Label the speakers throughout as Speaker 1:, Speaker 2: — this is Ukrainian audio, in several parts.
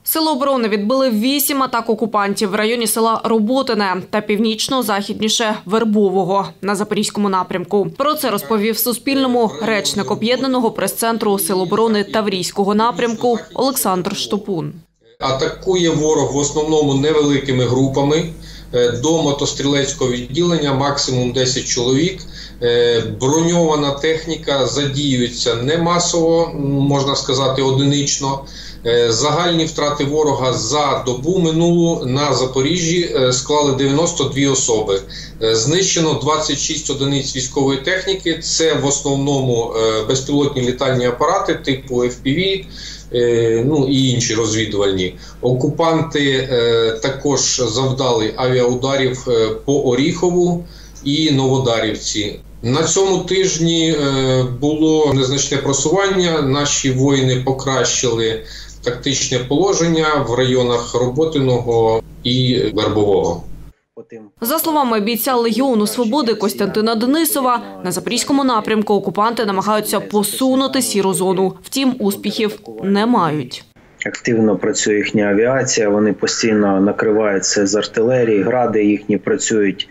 Speaker 1: Сили оборони відбили 8 атак окупантів в районі села Роботине та північно-західніше Вербового на Запорізькому напрямку. Про це розповів Суспільному речник об'єднаного прес-центру Сил оборони Таврійського напрямку Олександр Штопун.
Speaker 2: Атакує ворог в основному невеликими групами. До мотострілецького відділення максимум 10 чоловік. Броньована техніка задіюється не масово, можна сказати одинично. Загальні втрати ворога за добу минулу на Запоріжжі склали 92 особи. Знищено 26 одиниць військової техніки. Це в основному безпілотні літальні апарати типу FPV, і інші розвідувальні. Окупанти також завдали авіаударів по Оріхову і Новодарівці. На цьому тижні було незначне просування. Наші воїни покращили тактичне положення в районах Роботиного і Вербового.
Speaker 1: За словами бійця Легіону Свободи Костянтина Денисова, на Запорізькому напрямку окупанти намагаються посунути сіру зону. Втім, успіхів не мають.
Speaker 3: Активно працює їхня авіація, вони постійно накриваються з артилерії, гради їхні працюють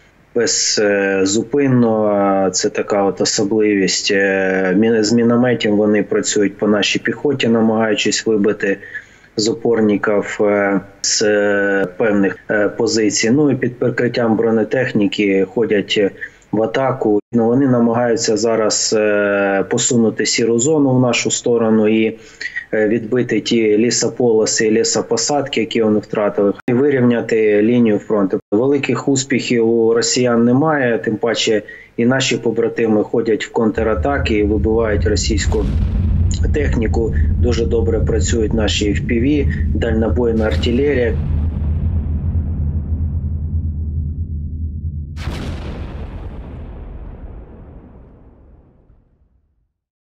Speaker 3: беззупинно. Це така от особливість. З мінометів вони працюють по нашій піхоті, намагаючись вибити з опорників з певних позицій. І під прикриттям бронетехніки ходять в атаку. Вони намагаються зараз посунути сіру зону в нашу сторону і відбити ті лісополоси і лісопосадки, які вони втратили, і вирівняти лінію фронту. Великих успіхів у росіян немає, тим паче і наші побратими ходять в контратаки і вибивають російську техніку. Дуже добре працюють наші FPV, дальнобойна артилерія.